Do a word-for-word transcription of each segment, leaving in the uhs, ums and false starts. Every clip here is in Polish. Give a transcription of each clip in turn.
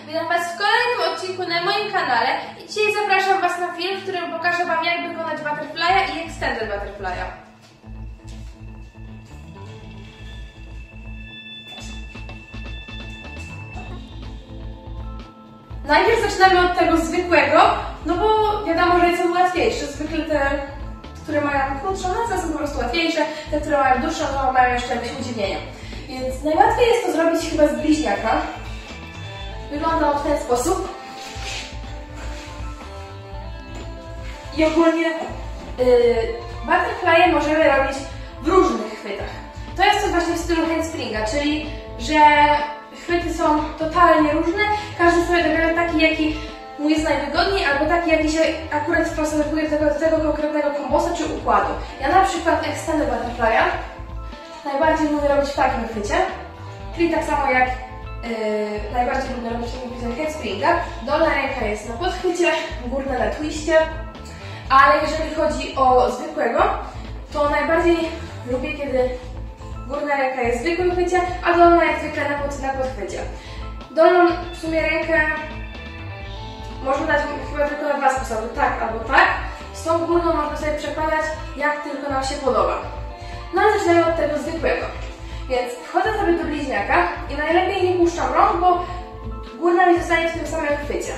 Witam Was w kolejnym odcinku na moim kanale i dzisiaj zapraszam Was na film, w którym pokażę Wam, jak wykonać butterfly'a i extended butterfly'a. Najpierw zaczynamy od tego zwykłego, no bo wiadomo, że są łatwiejsze. Zwykle te, które mają krótszą nazwę, są po prostu łatwiejsze, te, które mają dłuższą, to mają jeszcze jakieś udziwnienia. Więc najłatwiej jest to zrobić chyba z bliźniaka. Wygląda on w ten sposób. I ogólnie yy, butterfly'e możemy robić w różnych chwytach. To jest coś właśnie w stylu handspringa, czyli że chwyty są totalnie różne. Każdy sobie dobiera taki, jaki mu jest najwygodniej, albo taki, jaki się akurat stosuje do tego, do tego konkretnego kombosa czy układu. Ja na przykład extended butterfly'a najbardziej lubię robić w takim chwycie, czyli tak samo jak Yy, najbardziej lubię robić w handspringa. Dolna ręka jest na podchwycie, górna na twiście, ale jeżeli chodzi o zwykłego, to najbardziej lubię, kiedy górna ręka jest w zwykłym chwycie, a dolna jak zwykle na, pod, na podchwycie. Dolną w sumie rękę można dać chyba tylko na dwa sposoby, tak albo tak. Z tą górną można sobie przekładać jak tylko nam się podoba. No ale zaczynamy od tego zwykłego. Więc wchodzę sobie do bliźniaka i najlepiej nie puszczam rąk, bo górna mi zostanie w tym samym chwycie.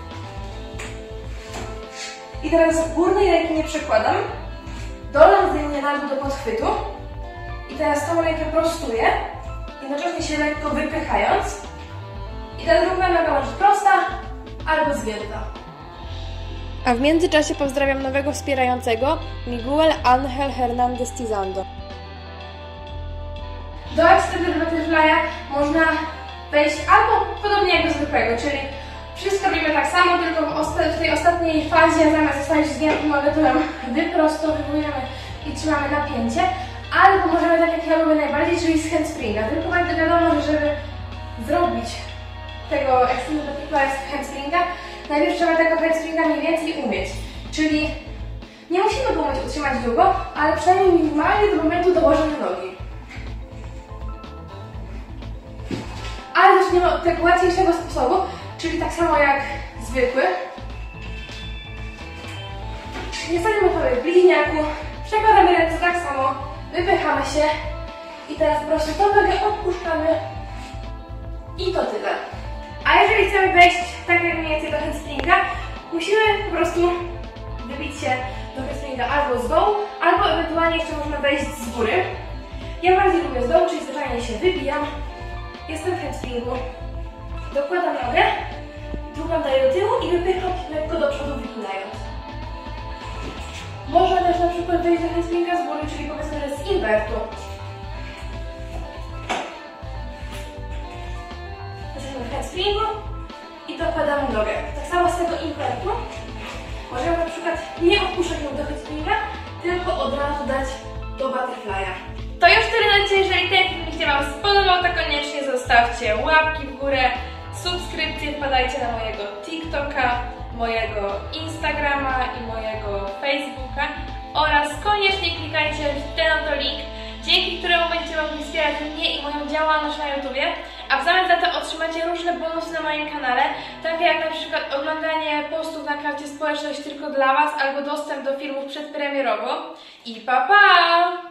I teraz górnej ręki nie przekładam, dolną zdejmuję na dół do podchwytu i teraz tą rękę prostuję, jednocześnie się lekko wypychając i ta druga noga może być prosta albo zgięta. A w międzyczasie pozdrawiam nowego wspierającego, Miguel Ángel Hernández Tizando. Do extended butterfly'a można wejść albo podobnie jak do zwykłego, czyli wszystko robimy tak samo, tylko w, osta w tej ostatniej fazie zamiast zostać zgiętą nogę, to ją wyprostowujemy i trzymamy napięcie, albo możemy tak jak ja lubię najbardziej, czyli z handspringa. Tylko bardzo wiadomo, że żeby zrobić tego extended butterfly'a z handspringa, najpierw trzeba tego handspringa mniej więcej umieć, czyli nie musimy go umieć utrzymać długo, ale przynajmniej minimalnie do momentu dołożenia nogi. Ale zaczniemy od tego łatwiejszego sposobu, czyli tak samo jak zwykły. Nie staniemy sobie w bliźniaku, przekładamy ręce tak samo, wypychamy się i teraz po prostu tą nogę odpuszczamy i to tyle. A jeżeli chcemy wejść tak jak mniej więcej do handspringa, musimy po prostu wybić się do handspringa albo z dołu, albo ewentualnie jeszcze można wejść z góry. Ja bardziej lubię z dołu, czyli zwyczajnie się wybijam. Jestem w handspringu, dokładam nogę, drugą daję do tyłu i wypycham lekko do przodu, wyginając. Można też na przykład wejść do handspringa z góry, czyli powiedzmy, że z inwertu. Jesteśmy w handspringu i dokładamy nogę. Tak samo z tego inwertu możemy na przykład nie odpuszczać ją do handspringa, tylko od razu dać do butterfly'a. To już tyle na dzisiaj. Jeżeli ten film się Wam spodobał, to koniecznie zostawcie łapki w górę, subskrypcje, wpadajcie na mojego TikToka, mojego Instagrama i mojego Facebooka oraz koniecznie klikajcie w ten oto link, dzięki któremu będziecie mogli wspierać mnie i moją działalność na YouTubie, a w zamian za to otrzymacie różne bonusy na moim kanale, takie jak na przykład oglądanie postów na karcie społeczność tylko dla Was albo dostęp do filmów przedpremierowo. I pa pa!